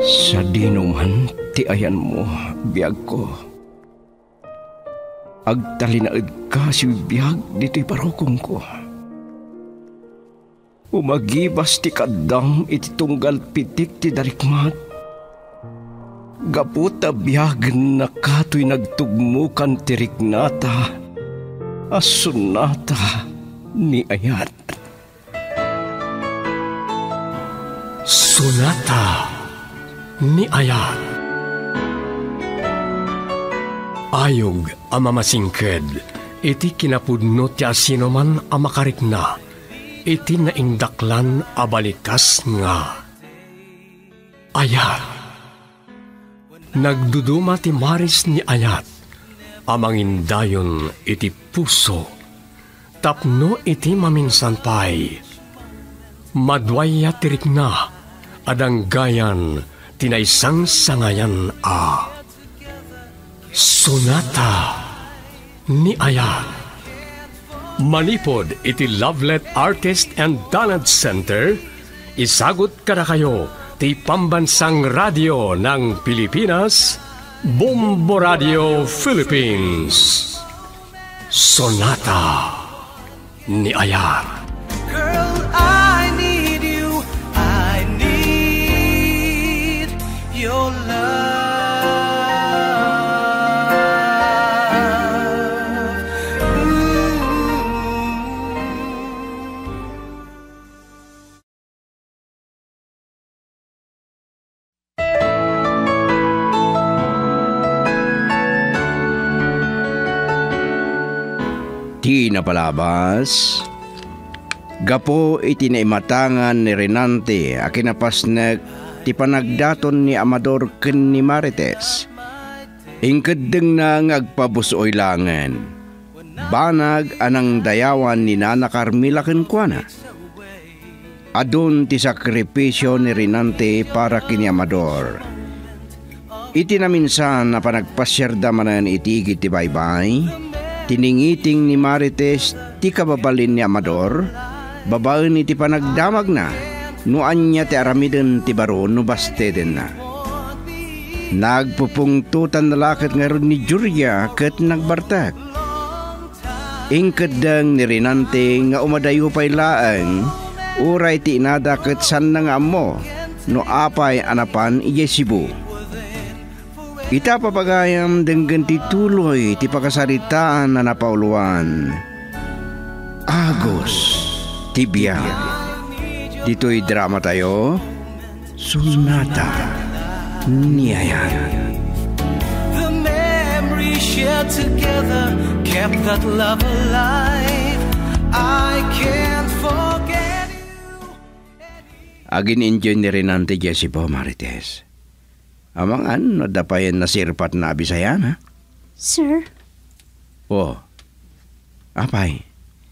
Sa dinuman ti ayan mo, biyag ko. Agtalinaed ka si biyag dito'y parokong ko. Umagibas ti kadam iti tunggal pitik ti darikmat. Gaputa biyag na kato'y nagtugmukan ti riknata, asunata ni ayat. Sonata ni Ayat. Ayog amamasingked, iti kinapudno ti asinoman amakarikna, iti naindaklan abalikas nga. Ayat. Nagduduma ti maris ni Ayat, amangindayon iti puso, tapno iti maminsan pay. Madwaya tirikna, adang gayan, tinaysang sangayan a. Sonata ni Ayat. Manipod iti Lovelet Artist and Talent Center, isagot kada kayo ti Pambansang Radio ng Pilipinas, Bombo Radio Philippines. Sonata ni Ayat. Girl, I need you. I need your love. Di napalabas. Gapo iti naimatangan ni Renante a kinapasnag ti panagdaton ni Amador ken ni Marites. Ingkeddeng na ngagpabusoy langen. Banag anang dayawan ni Nana Carmila ken kuana. Adun ti sakripisyo ni Renante para kini Amador. Iti na minsan na panagpasyerda manan itigit ti baybay. Tiningiting ni Marites ti kababalin ni Amador, babaen iti panagdamag na, nuan niya ti aramiden ti baro no basteden na. Nagpupungtutan na lakit nga ron ni Julia ket nagbartak. Ingkeddeng ni Renante nga umadayo pay laeng, uray ti inada ket san na nga mo, no apay anapan iya Cebu. Ita papagayam denggan ti tuloy ti pakasaritaan na napauluan. Agos ti biyag. Dito'y drama tayo, Sonata ni Ayat. The memory shared together kept that love alive. I can't forget you. Agin enjoy ni Renante Jesse po, Marites. Amangan, nadapayan na sirpat na Bisayan, ha? Sir? Oh, apay?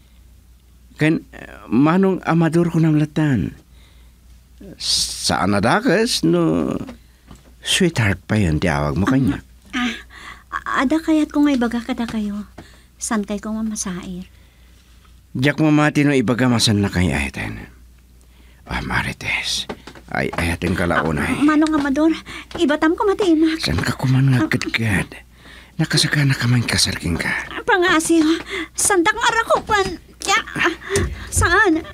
Manong Amador ko ng latan. Saan nadakas, no? Sweetheart pa yan, tiyawag mo kanya. Ada kayat kung ibaga kada kayo. San kay kong mamasair? Diyak mamati no ibaga masan na kayo ayatan. Marites, ay ayatin kalaunay. Manong Amador, ibatam ko matiinak. San ka kuman nga gad-gad? Nakasaka na kamang kasarking ka. Pangasiw, sandak arakupan. Saan?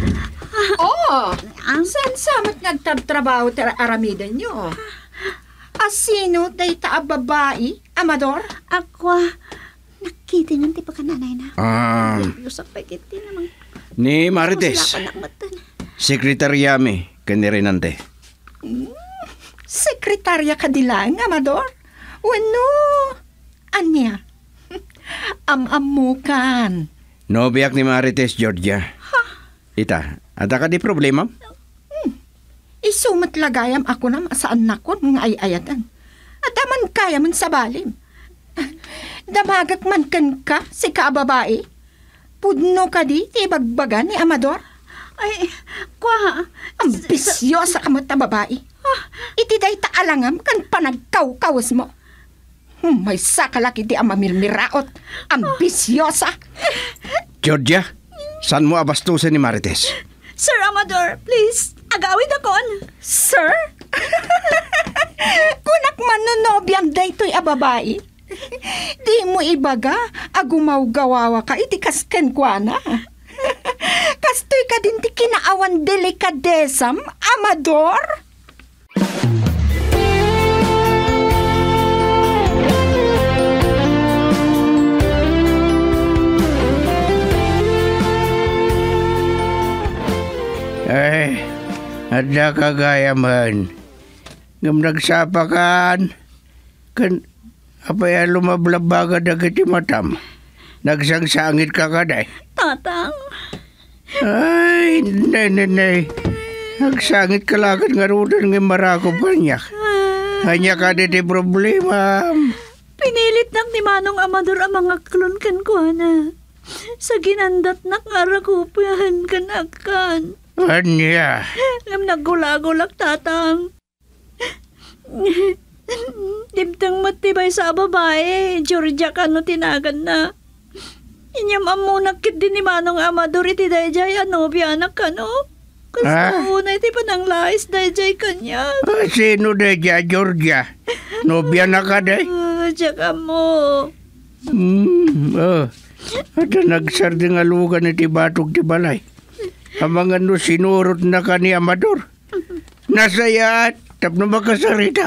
Saan samat nagtatrabaho tara aramidan nyo? Asino day ta babae, Amador? Ako, nakitingan ti pagkananay na. Lusak pa kiti naman. Ni Marites, sekretarya mi, kani Renante. Sekretarya ka dilang, Amador? Wano? Anya? Amamukan. Nobiyak ni Marites, Georgia. Ita, ada ka di problema? Isumat lagayam ako na saan na ko ng ay-ayatan. At aman kaya man sa balim. Damagak man kan ka, si kababae. Pudno ka di, ibagbaga ni Amador. Ay, kwa. Ambisyosa ka mo ta babae. Itiday ta alangam kan panagkaw-kawas mo. May sakalaki di amamilmiraot. Ambisyosa. Georgia, saan mo abastusin ni Marites? Sir Amador, please, agawid akon. Sir? daytoy a babae. Di mo ibaga, agumaw gawawa ka, iti kasken kwa na. Kastoy ka din ti kinaawan delikadesam, Amador. Ay, ada kagaya man. Ngam nagsapakan. Kan, apa ya lumablabaga dagiti matam. Nagsangsangit ka kaday. Tatang. Ay, nay. Nagsangit ka lagad nga rudan ng marakop kanyak. Hanya ka di problema. Pinilit nak ni Manong Amador ang mga klon kan ko na. Sa ginandat nak arakupahan kanakan. Anya? Ngam nagulagulak tatang. Dimtang matibay sa babae, Georgia ka no tinagan na. Inyam amunak kit din ni Manong Amador iti dayjay anobya anak ka no. Gusto na iti panang lais dayjay kanya. Sino dayjay, Georgia? Nobya na ka day? Tsaka mo. At nagsarding alugan iti batog ti balay. Amang ano sinurot na ka ni Amador. Nasaya at tapno makasarita.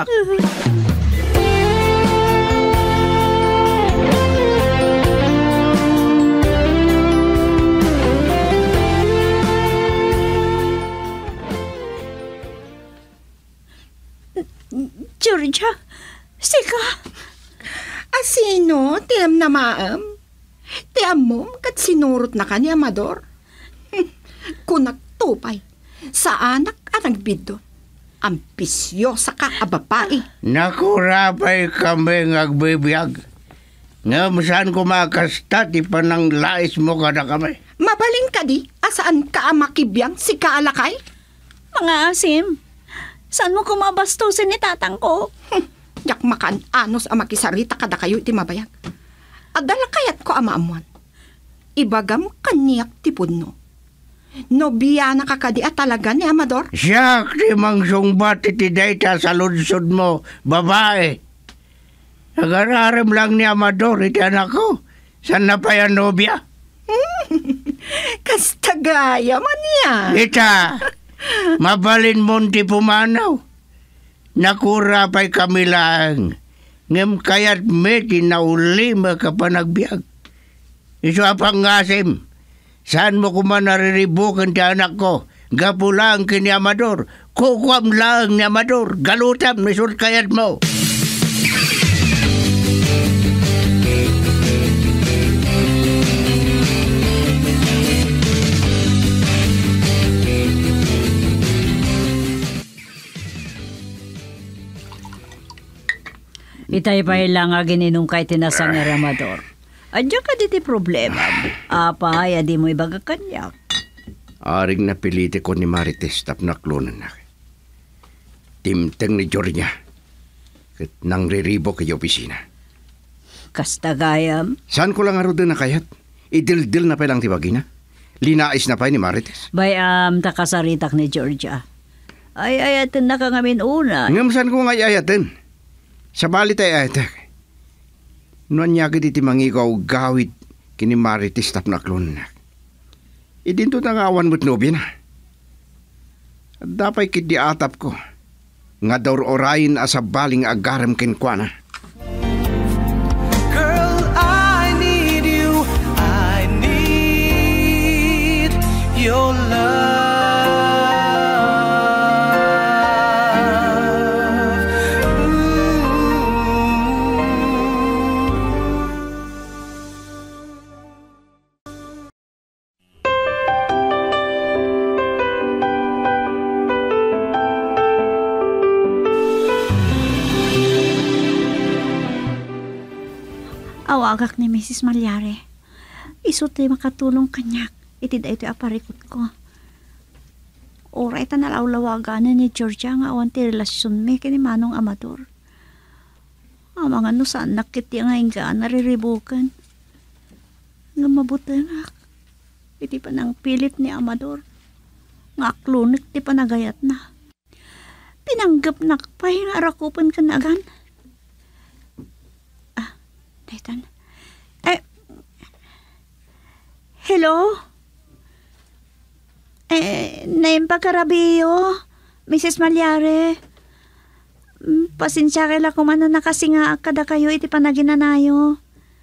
Georgia, sika. Asino, tiyam na maam. Tiyam mo, kat sinurot na ka ni Amador. Kunak tupay, sa anak ang nagbido. Ampisyosa ka, abapae. Nakurapay kami ngagbibiyag. Nga saan ko makasta, ti panang lais mo kada kami. Mabalin ka di, asaan ka makibiyang si kaalakay? Mga asim, saan mo kumabastusin ni tatang ko? Yak makan anos ang makisarita kada kayo iti mabayag. Adala kayat ko amaamuan. Ibagam kaniyak tipod no. Nobiya na kakadi at talaga ni Amador? Siyak di mangsungbat iti dayta sa lunsod mo, babae. Nagararam lang ni Amador iti anak ko. San na pa yan nobya? Kastagaya man yan. Ita, mabalin mo ti pumanaw. Nakurapay kami lang. Ngem kayat me tinauli makapanagbiag. Iso apang ngasim. Saan mo kuman nariribukan ti anak ko? Gapu lang kini Amador. Kukwam lang ni Amador. Galutam, misur kayat mo. Itay pa lang nga gininong kay tinasang Amador. Adya ka diti problema. Apay, adi mo ibaga kanyak. Aring napiliti ko ni Marites tapnaklonan na. Timteng ni Georgia. Kat nang riribo kay opisina. Kastagayam. Saan ko lang arudan na kayat? Idildil na pa lang tibagina. Linais na pa ni Marites. Bayam, takasaritak ni Georgia. Ay, ayatin na ka ngamin una. Ngam saan ko nga ayatin? Sa balit ay ayatak. Noon niya iti mangigaw gawit kini Marites tapnaklon na. Idinto na nga awan mo't nobya na. At dapay kiti atap ko. Nga daw orayin asa baling agaram kenkwana. Girl, I need you. I need your love. Awagak ni Mrs. Malyare. Isuti makatulong kanyak. Itid ito aparikot ko. Oray ta nalawlawagan ni Georgia nga awan ti relasyon me kini Manong Amador. Amang ano saan nakiti nga inga nariribukan. Nga mabutenak. Iti pa nang pilit ni Amador. Nga aklunik ti panagayat na. Pinanggap nakpay nga arakupan kanagan. Daytan. Hello? Naim pagkarabiyo, Mrs. Malyare. Pasensya kaila kung ano nakasinga kada kayo iti panaginanayo.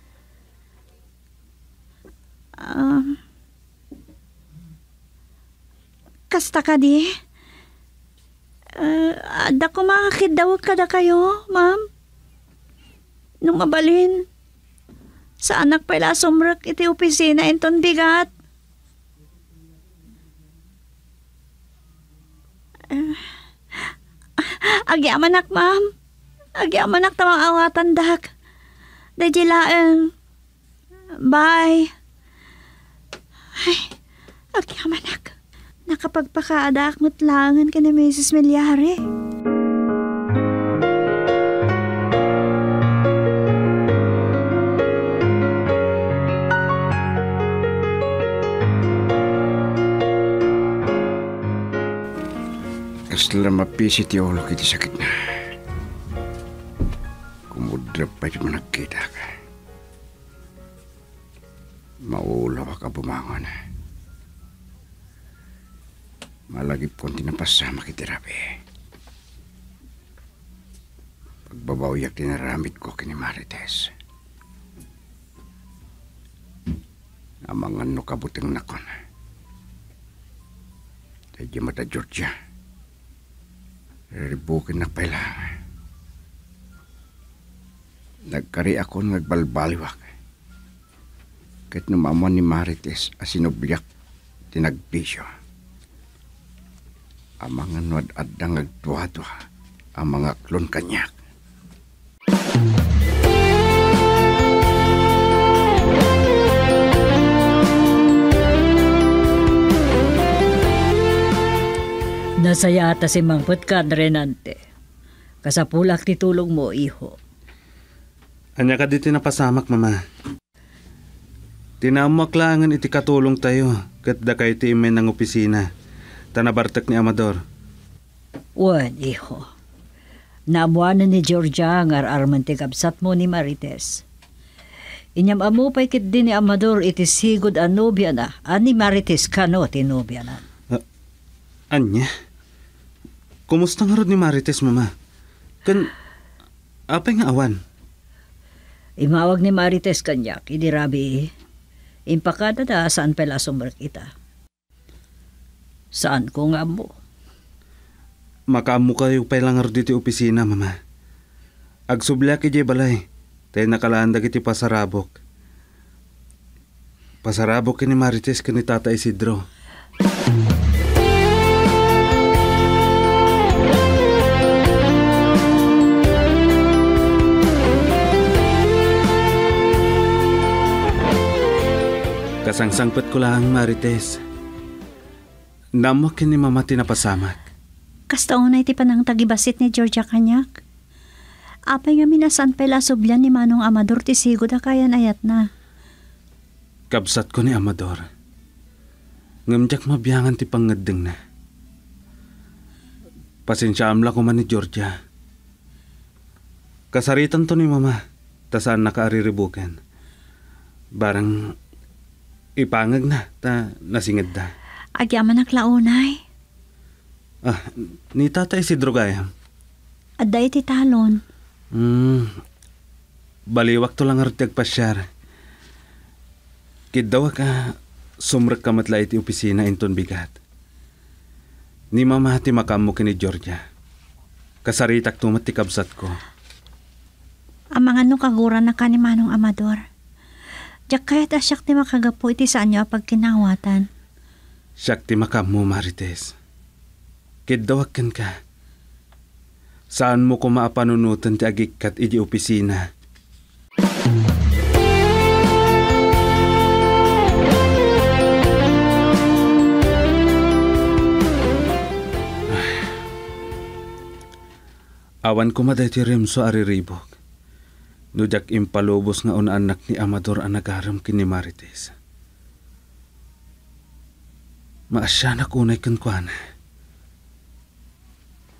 Kasta ka di? Ada ko makakid daw kada kayo, ma'am. Nung mabalin, sa anak pala sumrak iti opisina inton bigat. Agyamanak, ma'am. Agyamanak tamang awatan dak. Dajilaeng. Bye. Ay, agyamanak. Nakapagpakaadak mutlangan ka na Mrs. Malyare. Kasla mapisit yung ulo kiti sakit na. Kumudra pa yung managkita ka. Maulaw ka bumangon. Malagip konti na pasama kitirabi. Pagbabawiyak tinaramit ko kini Marites. Amangan no kabuteng nakon. Tadya mata Georgia. Ribukin na pala. Nagkari ako nagbalbaliwak. Kahit numaman ni Marites asinubyak tinagpisyo. Ang mga nuad-adang nagduwa-duwa ang mga klon kanyak. Nasaya ata si Mangput ka, Renante. Kasapulak ti tulong mo, iho. Anya ka dito napasamak, mama. Tinamaklangan iti katulong tayo, kat da kayo ti imen ng opisina. Tanabartak ni Amador. Wan, iho. Naamuanan ni Georgia ngar arman ti kabsat mo ni Marites. Inyam amo pa'y kit din ni Amador iti sigod a nobya na, ani Marites kano ti nobya na. Anya? Kumusta nga ron ni Marites, mama? Apay nga awan? Imawag ni Marites kanyak, idirabi, impakada da saan pala sumber kita. Saan ko nga mo? Makamu kayo pa'y langar dito opisina, mama. Agsubla ki jay balay, tayo nakalaanda kiti pasarabok. Pasarabok ki ni Marites ka ni Tata Isidro. Kasangsangpat ko lang, Marites. Namo kini mama tinapasamak. Kasta unay ti panang tagibasit ni Georgia kanyak. Apay nga minasan pala subyan ni Manong Amador ti sigod akayan ayat na. Kabsat ko ni Amador. Ngamjak mabiyangan ti pangadeng na. Pasensya amla ko man ni Georgia. Kasaritan to ni mama. Tasaan nakaariribukan. Barang ipangag na, nasingad na. Agyaman naklaunay. Ni Tata Isidro gayam. Aday ti talon. Baliwak to lang artag pasyar. Kidawa ka, sumrak ka matla iti opisina inton bigat. Ni mama ti makamu kini Georgia. Kasaritak tumat ti kabsat ko. Ang mga kaguran na ka ni Manong Amador. Diyak kaya't asyak ti makagapo iti saan nyo apag kinawatan. Siyak ti makamu, Marites. Kidawag kan ka. Saan mo ko maapanunutan ti agikat iti opisina? Awan ko maday ti Remso ariribok. Nujak impalubos nga anak ni Amador ang nagaram kini Marites. Maasya na kunay kankwana.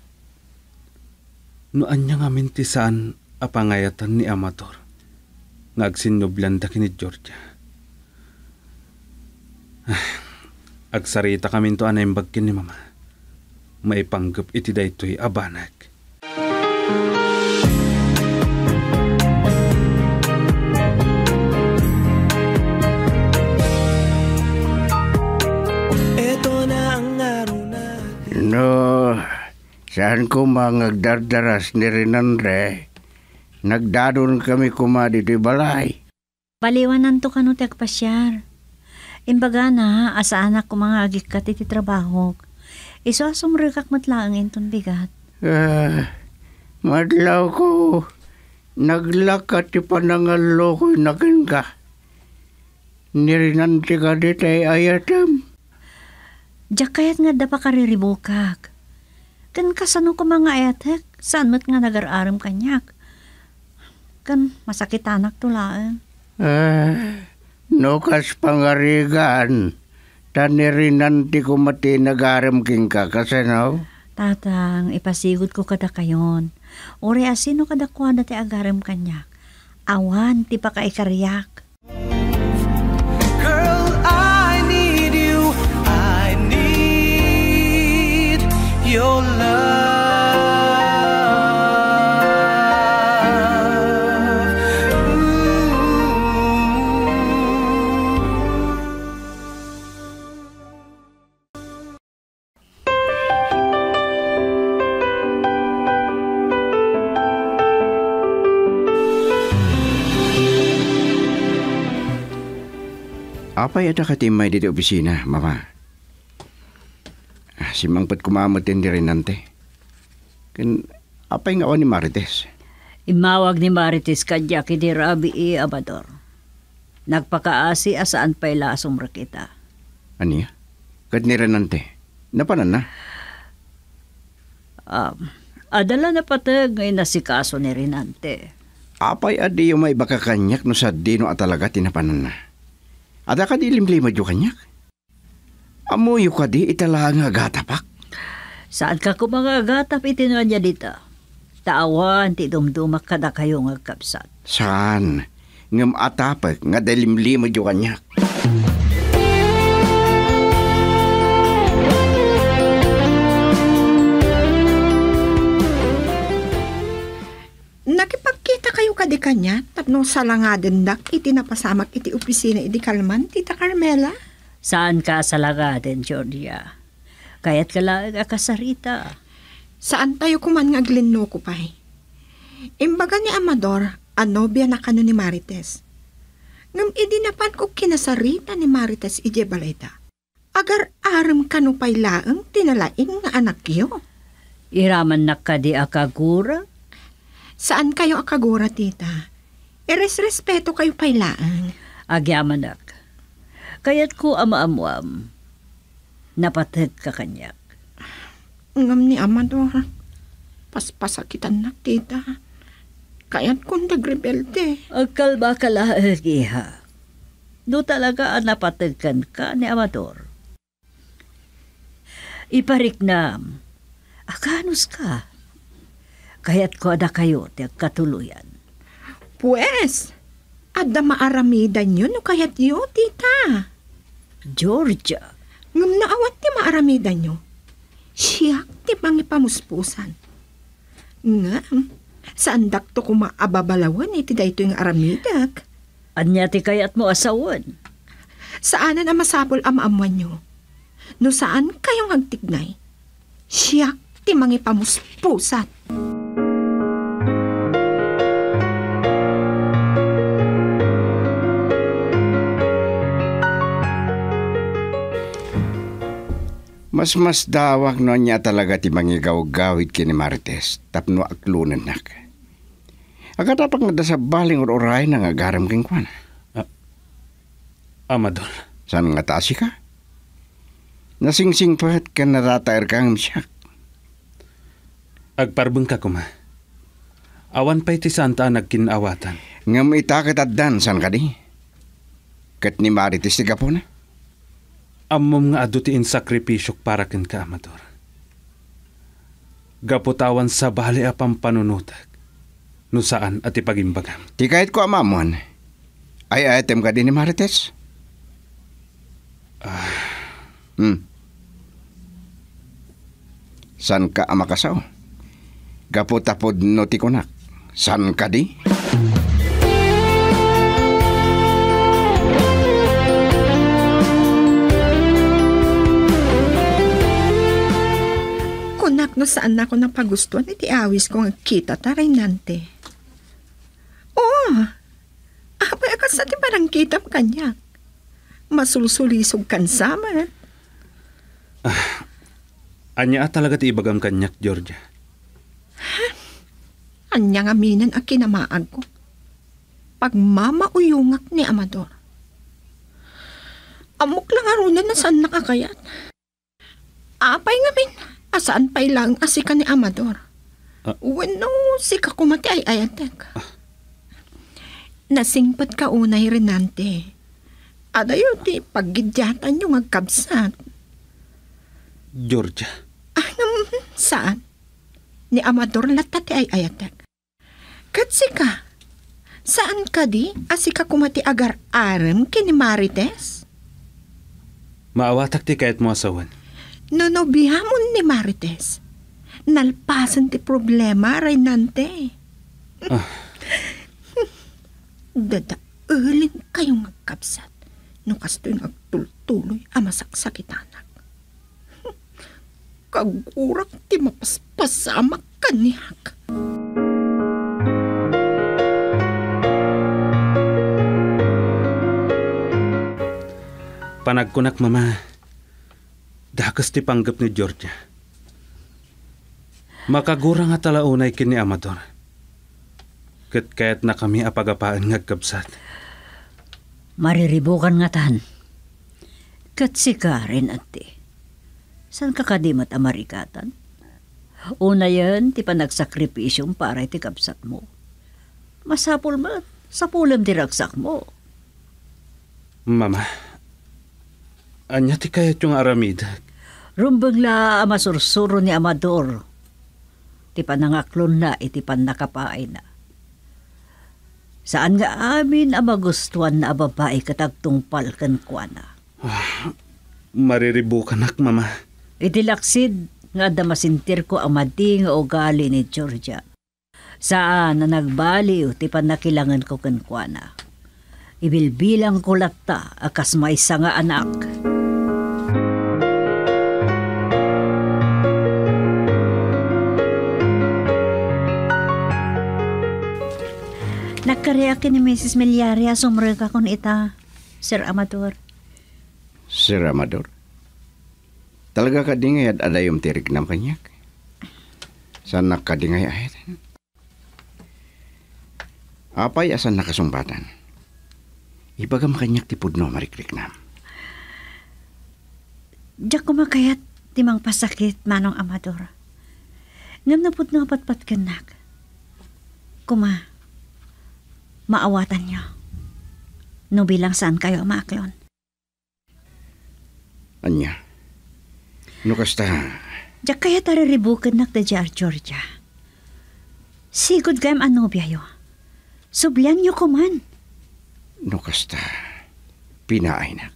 No anya nga mintisan apangayatan ni Amador. nga agsinublan da kini Georgia. Agsarita kami to anay bagkin ni mama. Maipanggap iti daytoy abanag. No, saan ko mangagdardaras ni Rinandre? Nagdadon kami kuma dito'y balay. Paliwanan to kano ti agpasyar. Imbaga na, asa anak ko mga agikat iti trabaho. Iso asumrikak matlaang inton bigat. Madlaw ko, naglakat ti panangalo ko'y nakin ka. Nirinanti ka ditay ayatam. Diyak kayat nga da pa kariribukak. Kan kasano ko mga ayatek, saan mo't nga nag-araram kanyak. Kan masakit anak tulaan. Nukas pangarigan. Tanirinanti ko mati nag-aram king ka kasano. Tatang, ipasigod ko kada kayon. Ore asino kada kwa dati agaram kanyak. Awan, ti pa kaikariyak. Girl, I need you. I need your love. Apay ada katimay dito opisina, mama. Si mangpat kumamutin di rin nante. Kan apay nga o ni Marites. Imawag ni Marites kadya kidi Rabi Amador. Nagpakaasi asaan pa'y lasong rakita. Aniya? Kat ni rin nante. Napanan na? Adala na patag ngay nasikaso ni Rinante. Apay adi yung may baka kanyak no sa dino at talaga tinapanan na. Ada ka di limlimad yung kanyak? Amuyo ka di itala nga gatapak? Saan ka ko mga gatap itinuan niya dito? Tawan ti dumdumak kada kayo nga kapsat. Saan? Ngam atapak nga dalimlimad yung kanyak. Nakipagkita kayo kadi kanya, tapno salangaden dak, iti napasamak iti opisina iti Kalman, tita Carmela. Saan ka salagaden, Georgia? Kaya't kalaag akasarita. Saan tayo kuman nga aglinno ko pa'y? Imbaga ni Amador, anobya na kano ni Marites. Ngam idinapan ko kinasarita ni Marites ije balayta. Agar aram kano pa'y laang tinalaing nga anak yo. Iraman na ka di akagura? Saan kayo akagura, tita? Iresrespeto kayo pa'y laang. Agyamanak. Kaya't ko ama-amuam. Napatag ka kanyak. Ngam ni Amador, paspasakitan na, tita. Kaya't kung nagrebelte. Agkalba ka laag, iha. Do talaga ang napatagkan ka ni Amador. Ipariknam. Akanos ka? Kaya't ko ada kayo ti katuluyan. Pues, ada maaramidan yun no kaya't yo, tita. Georgia. Ngam naawat ti maaramidan nyo. Siyak ti pangipamuspusan. Ngam, saan dakto ko maababalawan iti dayto yung aramidak? Anya ti kayat mo asawan? Saanan ang masapol amaamuan nyo? No saan kayong agtignay? Siyak ti mangipamuspusan. Mas dawak no niya talaga ti mangigaw-gawid kini Marites tapno aklunan nak. Agatapak nga da sa baling oray na nga garam king kwan. Amador. Saan nga tasi ka? Nasingsing pahat ka naratair kang siyak. Agparbeng ka kuma. Awan pa'y ti santa nagkinawatan. Ngam itakit at dan, saan ka di? Kat ni Marites ti gapo na? Amom nga adutiin sakripisyok para ken ka, Amador. Gaputawan sa bali apang panunutag. No saan at ipagimbagam. Ti kahit ko amamuan, Ay item ka din ni Marites? San ka amakasaw? Gaputapod no ti kunak. San ka di? Kunak no saan ako napagustuhan iti awis ko nga kita taray nante. Apay akas sa ti parang kitap kanya. Masulsulisog kan sama. Anya talaga ti ibagam kanyak, Georgia. Anya nga minan a kinamaag ko. Pagmamauyungak ni Amador. Amok lang arunan na saan nakakayat. Apay nga min, asaan pa'y lang asika ni Amador. Bueno, sika kumati ay ayatek. Nasingpat ka unay Renante. Adayo ti paggidyatan yung agkabsat. Georgia. Saan? Ni Amador latati ay ayatek. Katsika, saan ka di asika kumati agar-arem kini Marites? Maawatak ti kahit mo asawan. Nonobihamon ni Marites. Nalpasan ti problema, Renante. Dadaulin kayong magkapsat. No kasto'y nagtultuloy amasaksakitanag. Kagurak ti mapaspasamak kaniyak. Panagkunak, Mama. Dakas ti panggap ni Georgia. Makagura nga talaunay kini Amador. Kayat na kami apagapaan ngagkabsat. Mariribukan nga tan. Katsika rin ati. San ka kadimat amarikatan? Una yan, ti panagsakripisyong para iti kapsat mo. Masapul mat, sapulam ti ragsak mo. Mama, anya ti kayat yung aramid? Rumbagla amasursuro ni Amador. Ti panangaklon na iti panakapaay na. Saan nga amin ang magustuhan na babae katagtungpal kan kuana? Mariribukan nak, Mama. Iti laksid nga damasintir ko ang madi nga ugali ni Georgia. Saan na nagbali ti panakilangan ko kan kuana? Ibilbilang ko latta akas may nga anak. Nagkareakin ni Mrs. Millaria sumrega kon ita, Sir Amador. Sir Amador? Talaga ka di ngayad adayom tirik nam kanyak? Sana ka di ngayad? Apay asan nakasumbatan? Ibagam kanyak ti pudno marikrik nam. Diyak kumakayat timang pasakit manong Amador. Ngam na pudno patpat kanak. Maawatan niyo. No bilang saan kayo maaklon? Anya? No kasta? Diyak kaya tariribukan nak da Georgia. Sigod gayam anobya yo. Sublian niyo kuman. No kasta? Pinaay nak.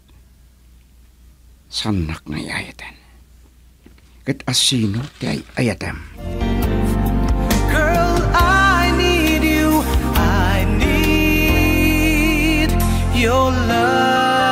Sanak na ayatan. Kat asino ti ayatam. Girl, I need you. I need your love.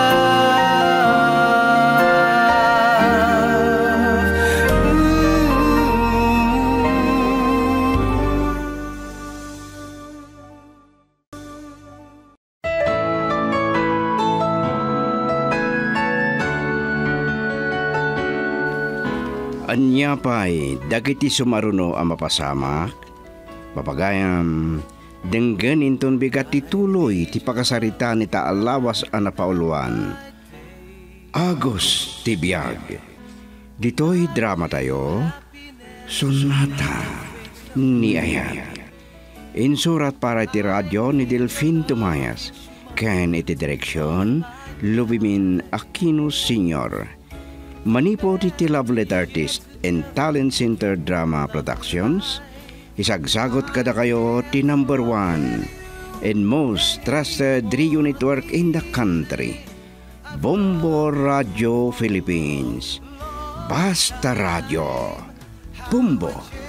Anya pa'y dagiti sumaruno ang mapasamak, papagayam, denggan inton bigat tituloy ti pakasarita ni taalawas ang napauluan. Agos ti biyag. Dito'y drama tayo, Sonata ni Ayat. Insurat para iti radyo ni Delfin Tumayas, ken iti direksyon, Lubimin Aquino Sr. Manipo ti Lovelet Artist and Talent Center Drama Productions, isagsagot kada kayo ti #1 and most trusted radio network in the country. Bombo Radio Philippines. Basta Radio. Bumbo